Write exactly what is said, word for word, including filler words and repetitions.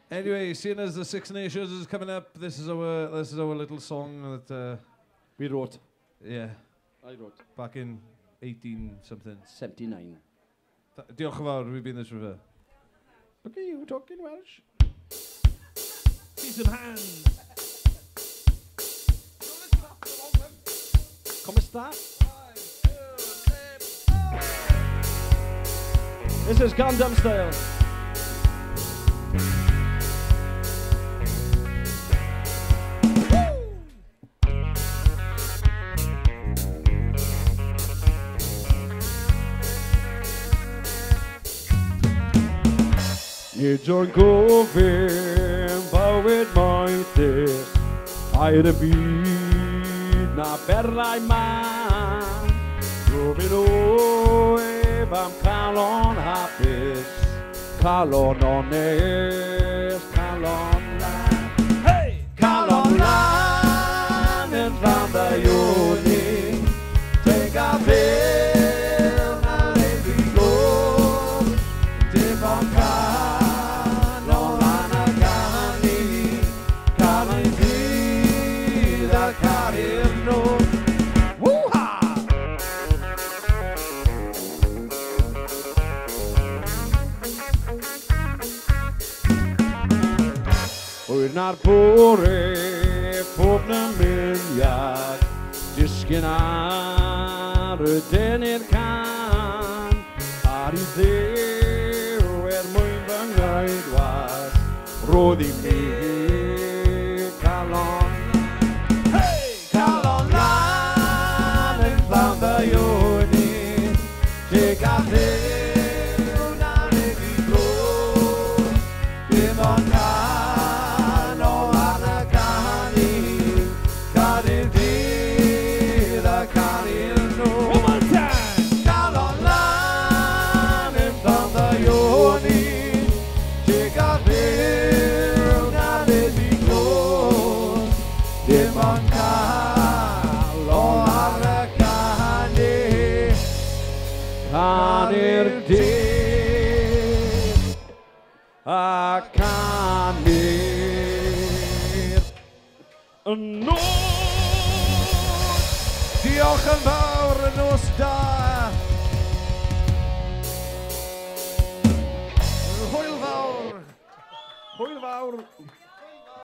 Anyway, seeing as the Six Nations is coming up, this is our this is our little song that uh, we wrote. Yeah, I wrote back in eighteen something. seventy-nine. Th diolch yn fawr, we've been this river. Okay, you talking Welsh? See some hands. Come sta? This is Gundam style. Nid o'n gofyn bywyd moethus, a'r y byd na berlau man. Rwy'n oef am calon hapus, calon onest, calon lan. Hey! Calon lan yn rhan ddaioni, teg a fel na'r edigol, dim ond calon lan a gani, calon fydd a carir nhw. Wyr na'r bore pob na miliad, disgyn ar y denyr can, ar I ddew er mwyn fy nghoedwas, roedd I mi calon lan. Hey! Calon lan yn llawn ddaioni, teg a ddew na'r edigol, dim ond Canu'r dydd a canu'r nos. Diolch yn fawr y nos da. Hwyl fawr. Hwyl fawr.